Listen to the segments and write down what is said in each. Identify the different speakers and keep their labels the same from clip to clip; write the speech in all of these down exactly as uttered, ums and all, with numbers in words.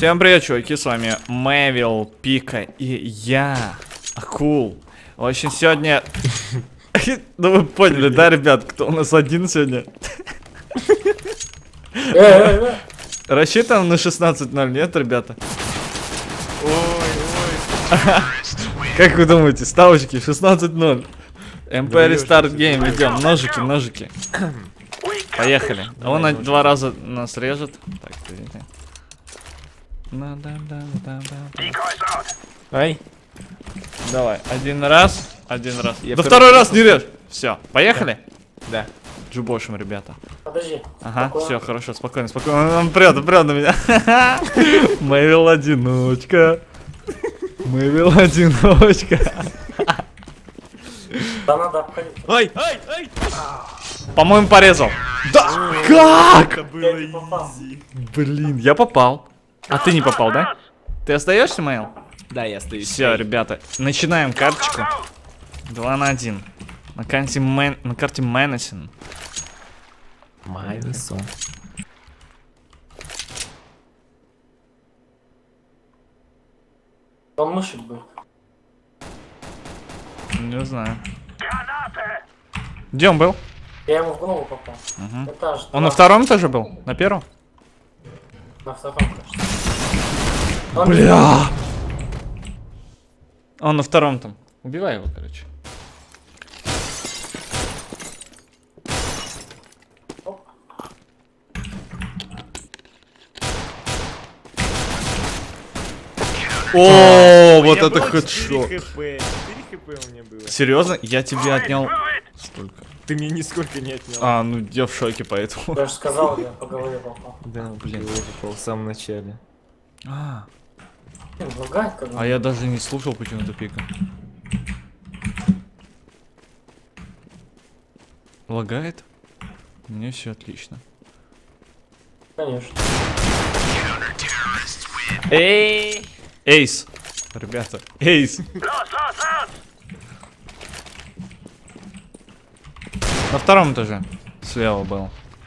Speaker 1: Всем привет, чуваки, с вами Мэвил, Пика и я, Акул. В общем, сегодня... Ну вы поняли, да, ребят, кто у нас один сегодня? Рассчитан на шестнадцать ноль, нет, ребята?
Speaker 2: Ой, ой.
Speaker 1: Как вы думаете, ставочки шестнадцать ноль. Empire Start Game, идем, ножики, ножики. Поехали. А он на два раза нас режет. Так, извините.
Speaker 2: Ай.
Speaker 1: Давай, один раз, один раз.
Speaker 2: Я
Speaker 1: Да
Speaker 2: первый-
Speaker 1: второй раз не режь. Все, поехали?
Speaker 2: Да.
Speaker 1: Джубошим, ребята.
Speaker 3: Подожди.
Speaker 1: Ага,
Speaker 3: Спокойно.
Speaker 1: все, хорошо, спокойно, спокойно. Он прет, он прет на меня. Мэвил одиночка. Мэвил одиночка.
Speaker 3: Да надо обходить.
Speaker 2: Ай, ай, ай.
Speaker 1: По-моему, порезал. Да, как?
Speaker 2: Это было
Speaker 3: Я не попал.
Speaker 2: изи.
Speaker 1: Блин, я попал. А ты не попал, да? Ты остаешься, Мэйл?
Speaker 2: Да, я стою.
Speaker 1: Все, ребята, начинаем карточку. два на один. На карте Мэн... на карте Мэнесин.
Speaker 2: Майнисон.
Speaker 3: Он мышек был.
Speaker 1: Не знаю. Где он был?
Speaker 3: Я ему в голову попал.
Speaker 1: Мгм.
Speaker 3: Этаж.
Speaker 1: Он на
Speaker 3: два.
Speaker 1: втором этаже был? На первом?
Speaker 3: На втором, кажется. Он
Speaker 1: Бля! Он на втором там. Убивай его, короче. О, вот это хедшот.
Speaker 2: четыре хп у меня было.
Speaker 1: Серьезно? Я тебе отнял столько.
Speaker 2: Ты мне нисколько не отнял.
Speaker 1: А, ну я в шоке поэтому.
Speaker 3: Я же сказал, я по голове попал.
Speaker 2: Да, блин, я попал в самом начале.
Speaker 1: А,
Speaker 3: Блин, лагает как
Speaker 1: а я даже не слушал почему-то Пика. Лагает? У меня все отлично.
Speaker 3: Конечно.
Speaker 2: Эй!
Speaker 1: Эйс! Ребята, эйс! На втором этаже. Слева был.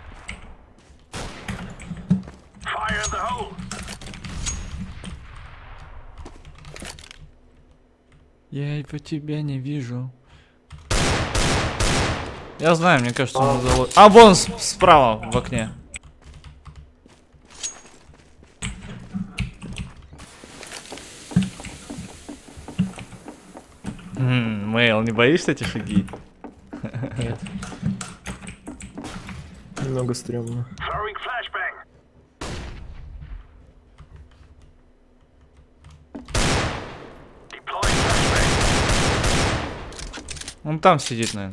Speaker 1: Я по тебя не вижу. Я знаю, мне кажется, он залог... А, вон с- справа в окне. М, Мэйл, не боишься эти шаги?
Speaker 2: Нет. Немного стрёмно.
Speaker 1: Он там сидит, наверное.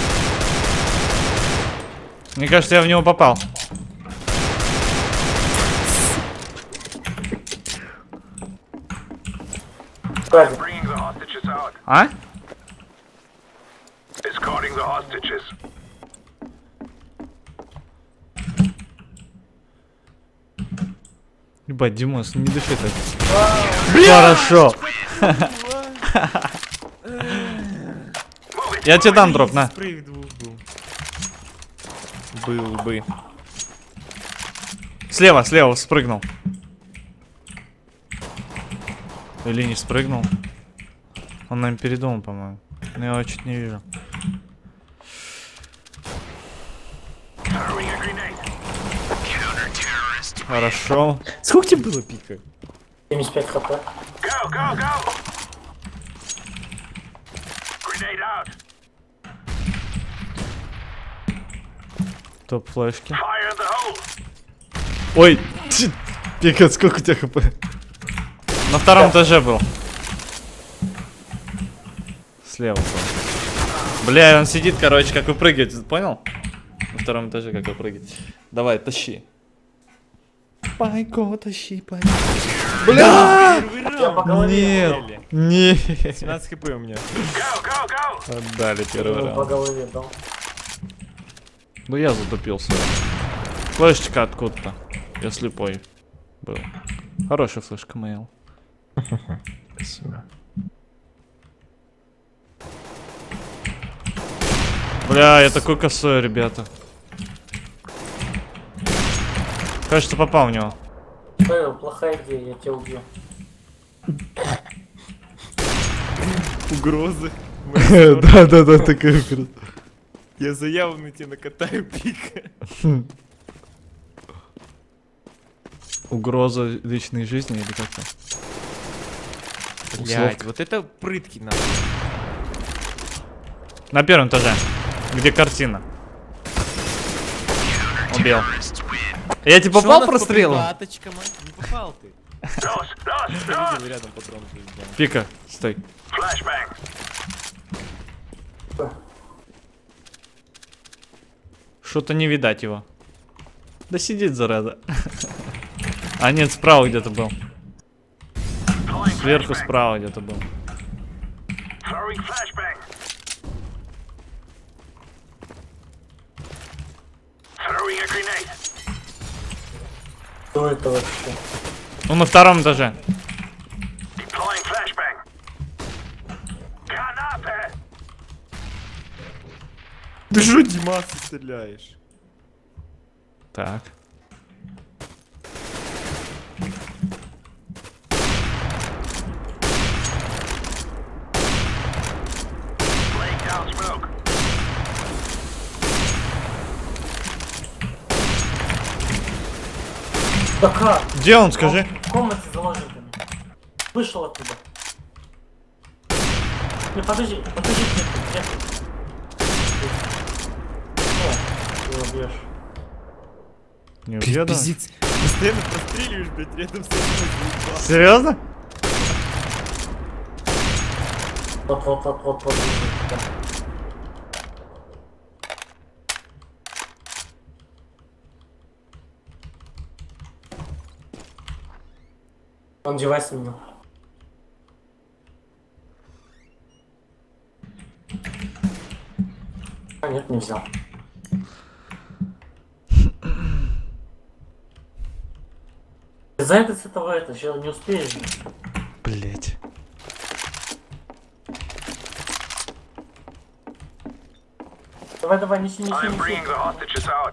Speaker 1: Мне кажется, я в него попал.
Speaker 3: Сзади.
Speaker 4: Bringing the hostages out.
Speaker 1: А?
Speaker 4: Escorting the hostages.
Speaker 1: Ебать, Димос, не дыши так. Хорошо. Я тебе дам дроп, на.
Speaker 2: Спрей двух был. Был бы.
Speaker 1: Слева, слева, спрыгнул. Или не спрыгнул. Он нам передумал, по-моему. Но я его чуть не вижу.
Speaker 4: Throwing a grenade. Counter-terrorist.
Speaker 1: Хорошо.
Speaker 2: Сколько тебе было пика?
Speaker 3: семьдесят пять хп.
Speaker 4: Go, go, go. Grenade out.
Speaker 1: Топ флешки.
Speaker 4: Fire in the hole.
Speaker 1: Ой, ть, Пика, сколько у тебя хп? На втором этаже был. Слева был. Бля, он сидит, короче, как выпрыгивает, понял? На втором этаже, как выпрыгивает. Давай, тащи. Пайко, тащи, пайко. Бля!
Speaker 3: Я по голове.
Speaker 1: Нет, нет.
Speaker 2: семнадцать хп у меня.
Speaker 4: Go, go, go.
Speaker 1: Отдали первый
Speaker 3: Ему по
Speaker 1: раунд.
Speaker 3: голове дал.
Speaker 1: Ну я затупился. Флешечка откуда-то. Я слепой был. Хорошая флешка, Мэйл.
Speaker 2: Спасибо.
Speaker 1: Бля, я такой косой, ребята. Кажется, попал в него.
Speaker 3: Павел, плохая идея, я тебя убью.
Speaker 2: Угрозы.
Speaker 1: Да, да, да, такая.
Speaker 2: Я заяву на тебя накатаю, пика.
Speaker 1: Угроза личной жизни или как-то?
Speaker 2: Блять, вот это прытки надо.
Speaker 1: На первом этаже, где картина. Убил. Я тебе попал прострелом?
Speaker 2: Не попал ты.
Speaker 4: Nose, nose,
Speaker 2: Я
Speaker 4: nose.
Speaker 2: видел рядом патрон. да.
Speaker 1: Пика, стой.
Speaker 4: Flashbang.
Speaker 1: Что-то не видать его. Да сидит, зараза. А нет, справа где-то был.
Speaker 4: Deploying
Speaker 1: Сверху
Speaker 4: flashbang.
Speaker 1: справа где-то был.
Speaker 4: Throwing flashbang. Throwing a grenade.
Speaker 3: Что это вообще?
Speaker 1: Он на втором этаже.
Speaker 4: Deploying flashbang. Канапе.
Speaker 2: Ты что, Димас, стреляешь?
Speaker 1: Так.
Speaker 4: Laying down smoke.
Speaker 3: Да как?
Speaker 1: Где он, скажи?
Speaker 3: В комнате с заложниками. Вышел оттуда. Не, подожди, подожди, где ты, где ты? О, ты его бьешь.
Speaker 1: Не убью, да?
Speaker 2: Пиздец. Постоянно простреливаешь, блядь, рядом со мной.
Speaker 1: Серьезно?
Speaker 3: Вот, вот, вот, вот, вот. Да. Он девайс у меня. А нет, не взял. Занято цветовое это, сейчас не успеешь.
Speaker 1: Блять.
Speaker 3: Давай, давай, неси, неси,
Speaker 4: I'm
Speaker 3: неси.
Speaker 4: bringing the hostages out.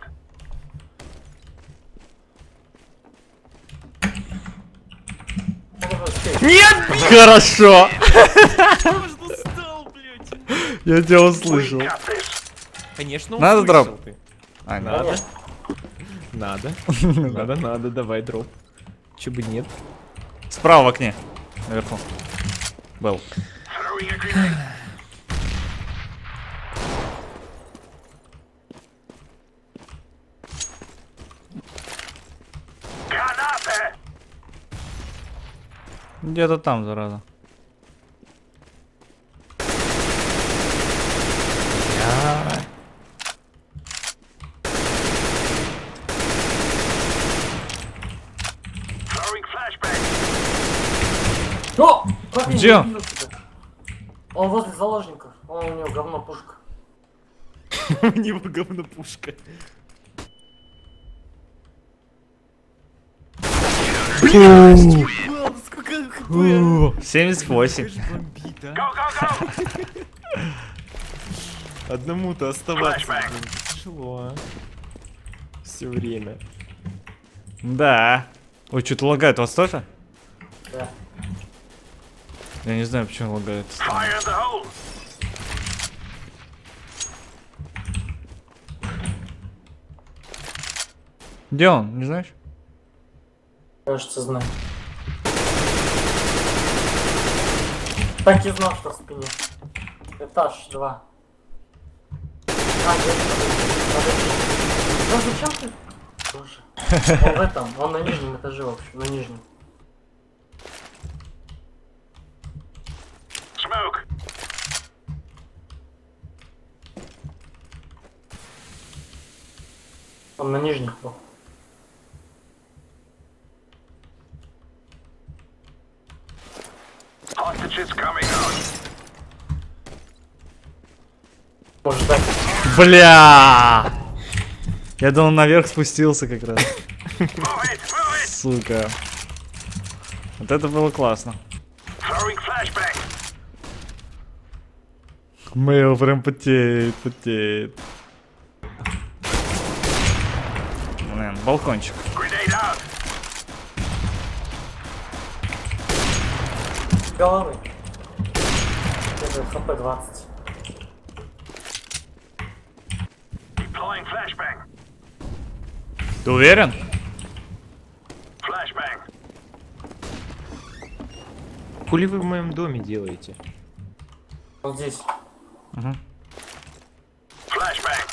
Speaker 3: Давай, давай, успей.
Speaker 1: Хорошо.
Speaker 2: Что стал, блядь?
Speaker 1: Я тебя
Speaker 4: We
Speaker 1: услышал.
Speaker 4: got this.
Speaker 2: Конечно,
Speaker 1: Надо
Speaker 2: услышал
Speaker 1: дроп.
Speaker 2: ты.
Speaker 1: А,
Speaker 2: Надо.
Speaker 1: нет.
Speaker 2: Надо. Надо, надо, давай дроп. Че бы нет.
Speaker 1: Справа в окне. Наверху. Был.
Speaker 4: Throwing a grenade. Канапе.
Speaker 1: Где-то там, зараза.
Speaker 4: Throwing flashbang.
Speaker 3: О! Как я
Speaker 1: Где
Speaker 3: не
Speaker 1: он?
Speaker 3: убил тебя? Он возле заложников. Он у него говно пушка.
Speaker 2: У него говно пушка. Сколько хп?
Speaker 1: семьдесят восемь.
Speaker 2: Бомбит, а?
Speaker 4: Go, go, go.
Speaker 2: Одному-то оставаться
Speaker 4: Флэшбэк.
Speaker 2: блин, тяжело, а? Все время.
Speaker 1: Да. Ой, что-то лагает вас тоже?
Speaker 3: Да.
Speaker 1: Я не знаю, почему лагает.
Speaker 4: Fire in the hole.
Speaker 1: Где он, не знаешь?
Speaker 3: Кажется, знаю. Так и знал, что в спине. Этаж два. А, нет, подожди, подожди. Да зачем ты? Боже. Он в этом, он на нижнем этаже, в общем, на нижнем.
Speaker 4: Smoke.
Speaker 3: Он на нижних был.
Speaker 4: Hostages coming out.
Speaker 3: Может так.
Speaker 1: Бля! Я думал, наверх спустился как раз.
Speaker 4: Move it, move it.
Speaker 1: Сука. Вот это было классно.
Speaker 4: Throwing flashbang.
Speaker 1: Мейл прям потеет, потеет. Блин, балкончик.
Speaker 4: Grenade out.
Speaker 3: головы. Это хп двадцать.
Speaker 4: Deploying flashbang.
Speaker 1: Ты уверен?
Speaker 4: Flashbang.
Speaker 2: Хули вы в моем доме делаете?
Speaker 3: Вот здесь.
Speaker 1: Угу.
Speaker 4: Flashbang.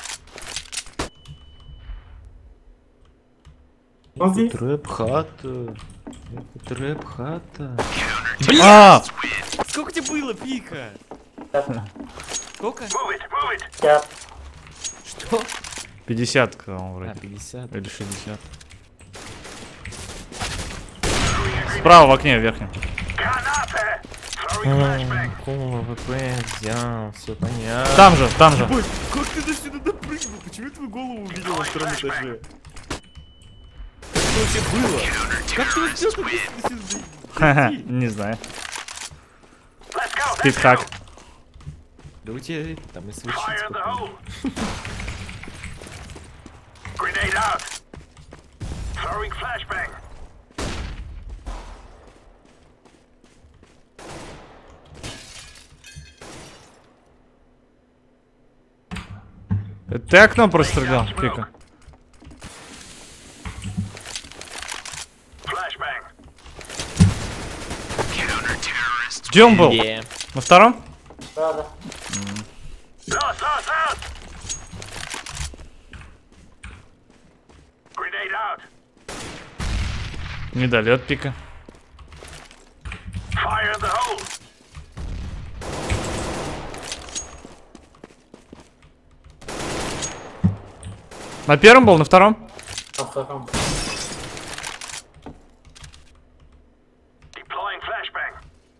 Speaker 3: Вот здесь.
Speaker 2: Трэп-хата. Трэп-хата.
Speaker 1: А!
Speaker 2: Сколько тебе было, Пика? Сколько?
Speaker 4: Move it, move it.
Speaker 3: Пять.
Speaker 2: Что?
Speaker 1: пятьдесят, сказал
Speaker 2: А,
Speaker 1: вроде.
Speaker 2: пятьдесят.
Speaker 1: Или шестьдесят. Справа в окне, в верхнем.
Speaker 4: Granate. Throwing flashbang.
Speaker 2: Какого ВП взял? Все понятно.
Speaker 1: Там же, там же.
Speaker 2: Ой, как ты до сюда допрыгнул? Почему я твою голову увидел на втором этаже? Как это вообще было? Как ты вообще что до сюда?
Speaker 1: Ха-ха, не знаю.
Speaker 4: Let's go. Let's
Speaker 1: Спидхак.
Speaker 4: go.
Speaker 2: Да у тебя там и
Speaker 4: Fire
Speaker 2: случится.
Speaker 4: in the hole. Grenade out. Throwing flashbang.
Speaker 1: Это ты окно прострелял, Пика?
Speaker 4: Flashbang.
Speaker 1: Где он был?
Speaker 2: Е.
Speaker 1: На втором?
Speaker 3: Да, да.
Speaker 4: Lost, lost, lost. Grenade out.
Speaker 1: Не дали от Пика.
Speaker 4: Fire in the hole.
Speaker 1: На первом был, на втором?
Speaker 3: На втором.
Speaker 4: Deploying flashbang.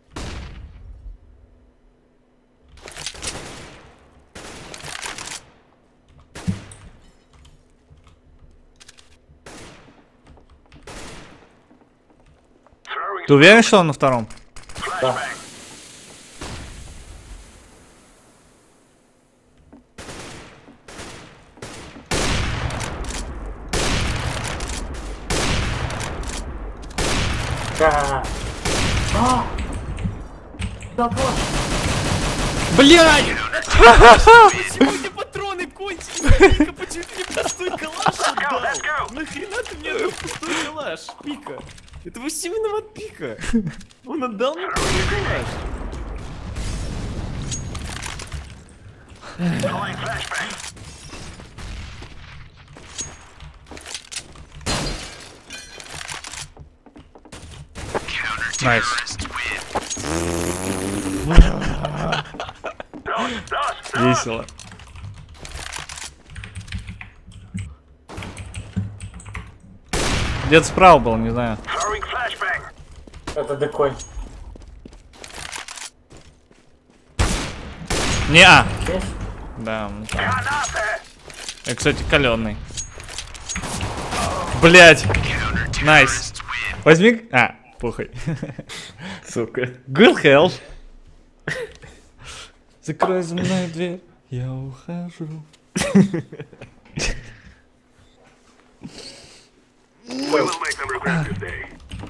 Speaker 4: Throwing
Speaker 1: Ты уверен, что он на втором?
Speaker 4: flashbang.
Speaker 3: Да. А! Да, вот.
Speaker 2: Блядь! Почему у тебя патроны кончились? Пика, почему ты мне пустой калаш отдал?
Speaker 4: let's go.
Speaker 2: Нахрена ты мне отдал пустой калаш, Пика? Это во всем виноват Пика. Он отдал мне пустой калаш.
Speaker 4: Deploying flashbang.
Speaker 1: Найс.
Speaker 4: Lost, lost, lost.
Speaker 1: Весело. Где-то справа был, не знаю.
Speaker 4: Throwing flashbang.
Speaker 3: Это декой.
Speaker 1: Не-а.
Speaker 3: Здесь?
Speaker 1: Да, ну там.
Speaker 4: Granate.
Speaker 1: Я, кстати, каленый. Блять. Найс. Возьми. А, похуй. Сука. Good health. Закрой за мной дверь. Я ухожу.
Speaker 4: We will make them regret this day.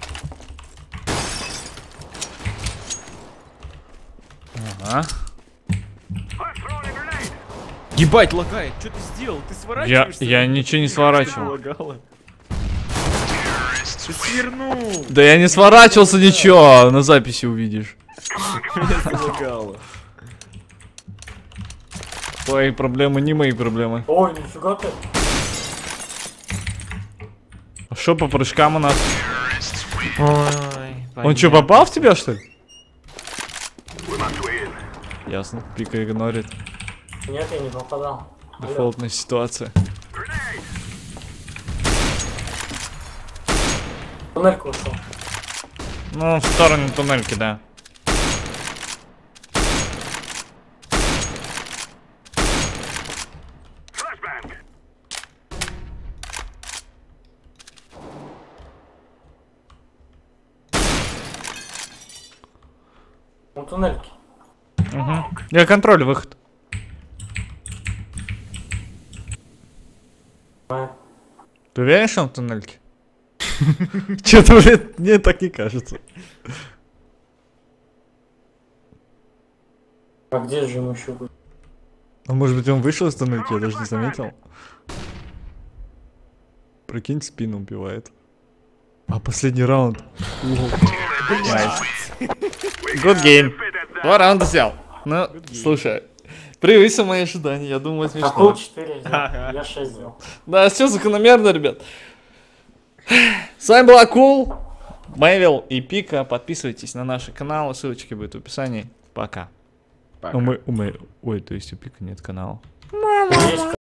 Speaker 1: Ага.
Speaker 4: I'm throwing a grenade.
Speaker 2: Ебать, лагает. Что ты сделал? Ты
Speaker 1: Я,
Speaker 2: сворачиваешься?
Speaker 1: я ничего не сворачивал.
Speaker 2: Лагало. Ты свернул.
Speaker 1: Да я не сворачивался ничего. На записи увидишь.
Speaker 2: Меня залагало.
Speaker 1: Твои проблемы не мои проблемы.
Speaker 3: Ой, нифига ты.
Speaker 1: А что по прыжкам у нас?
Speaker 2: Ой,
Speaker 1: Он что, попал в тебя, что ли?
Speaker 4: We must win.
Speaker 1: Ясно. Пика игнорит.
Speaker 3: Нет, я не попадал. Алло.
Speaker 1: Дефолтная ситуация.
Speaker 4: Grenade.
Speaker 3: Туннельку ушел.
Speaker 1: Ну, в сторону туннельки, да.
Speaker 4: Flashbang.
Speaker 3: У туннельки.
Speaker 1: Угу. Я контролю выход.
Speaker 3: А,
Speaker 1: Ты уверен, что он в туннельке? Че-то, блядь, мне так не кажется.
Speaker 3: А где же ему еще будет?
Speaker 1: А может быть он вышел из тоннельки, я даже не заметил. Прикинь, спину убивает. А последний раунд. Найс. Good game. Два раунда взял. Ну, слушай, превысил мои ожидания, я думаю,
Speaker 3: Акул
Speaker 1: смешно.
Speaker 3: четыре взял, я шесть взял.
Speaker 1: Да, все закономерно, ребят. С вами был Акул, Мэвил и Пика. Подписывайтесь на наши каналы, ссылочки будут в описании. Пока.
Speaker 2: Пока.
Speaker 1: У мы, у мы, ой, то есть у Пика нет канала.
Speaker 3: Есть